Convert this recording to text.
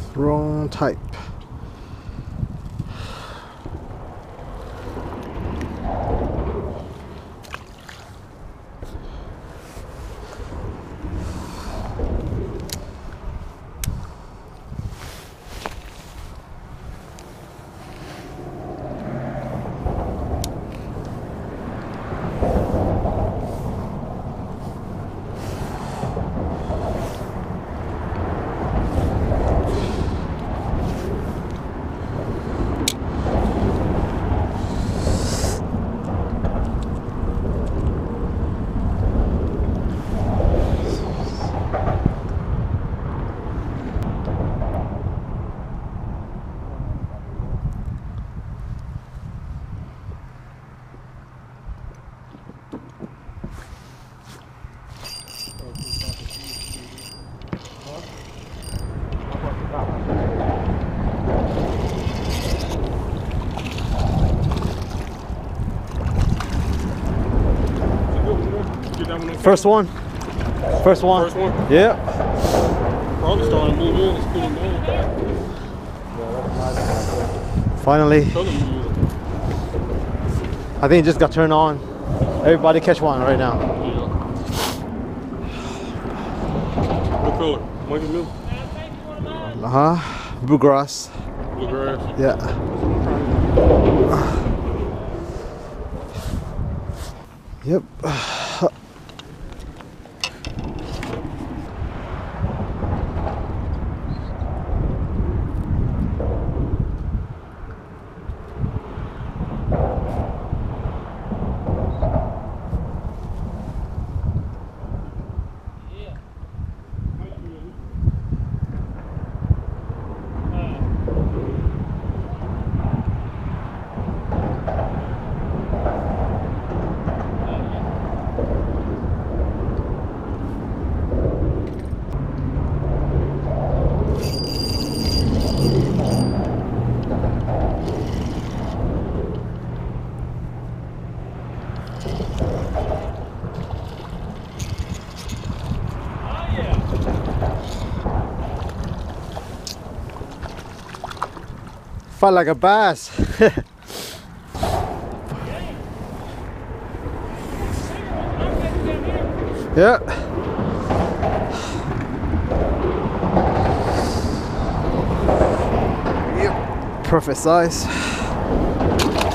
Wrong type. First one. First one. First one? Yeah. Probably starting to move in and spinning down. Finally. Tell them to use it. I think it just got turned on. Everybody catch one right now. Yeah. What color? Monkey milk? Bluegrass. Bluegrass? Yeah. Yep. Fight like a bass. Yeah. Yep. Perfect size.